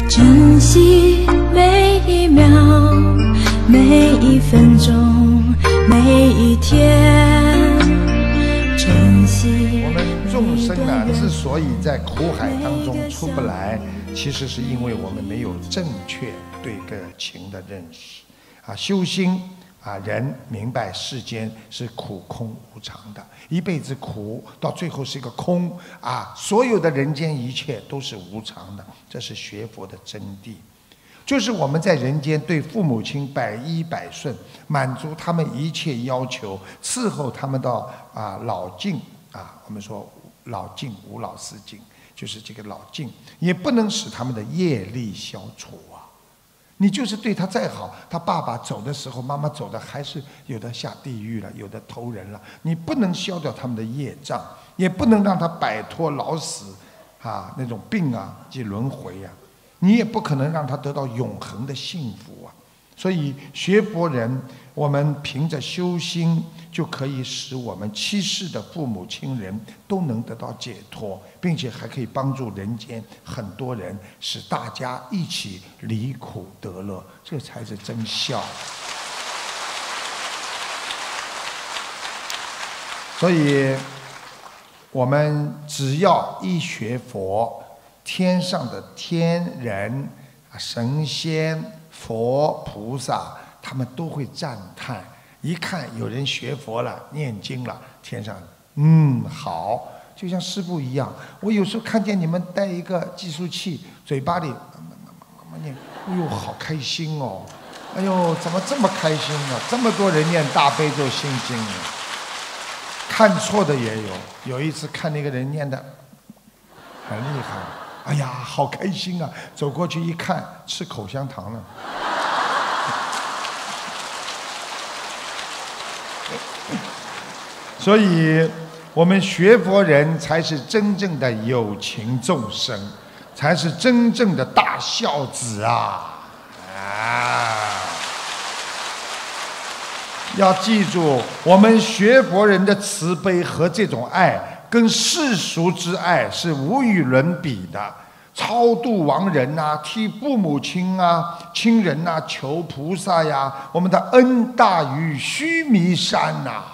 珍惜每一秒，每一分钟，每一天，珍惜。 我们众生啊，之所以在苦海当中出不来，其实是因为我们没有正确对个情的认识啊。修心啊，人明白世间是苦空无常的，一辈子苦，到最后是一个空啊。所有的人间一切都是无常的，这是学佛的真谛。就是我们在人间对父母亲百依百顺，满足他们一切要求，伺候他们到老境啊。我们说老境无老死境，就是这个老境，也不能使他们的业力消除啊。你就是对他再好，他爸爸走的时候，妈妈走的还是有的下地狱了，有的投人了。你不能消掉他们的业障，也不能让他摆脱老死啊那种病啊及轮回啊。你也不可能让他得到永恒的幸福啊。所以学佛人，我们凭着修心，就可以使我们七世的父母亲人都能得到解脱，并且还可以帮助人间很多人，使大家一起离苦得乐，这才是真孝。所以我们只要一学佛，天上的天人、神仙、佛菩萨，他们都会赞叹。一看有人学佛了、念经了，天上好，就像师父一样。我有时候看见你们带一个计数器，嘴巴里念，哎呦，好开心哦！哎呦，怎么这么开心呢？这么多人念大悲咒心经呢？看错的也有，有一次看那个人念的很厉害。哎呀，好开心啊！走过去一看，吃口香糖了。所以，我们学佛人才是真正的有情众生，才是真正的大孝子啊！要记住，我们学佛人的慈悲和这种爱，跟世俗之爱是无与伦比的。超度亡人啊，替父母亲啊、亲人啊求菩萨呀，我们的恩大于须弥山呐。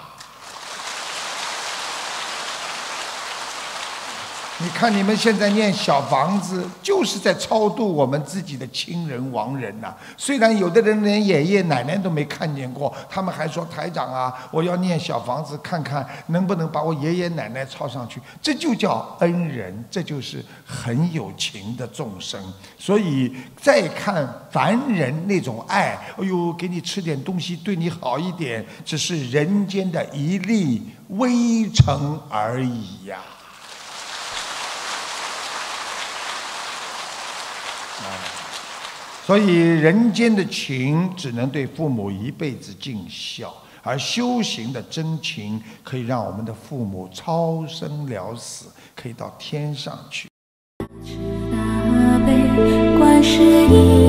你看你们现在念小房子，就是在超度我们自己的亲人亡人呐。虽然有的人连爷爷奶奶都没看见过，他们还说台长啊，我要念小房子看看能不能把我爷爷奶奶抄上去。这就叫恩人，这就是很有情的众生。所以再看凡人那种爱，哎呦，给你吃点东西，对你好一点，只是人间的一粒微尘而已呀。所以人间的情只能对父母一辈子尽孝，而修行的真情可以让我们的父母超生了死，可以到天上去。 大悲观世音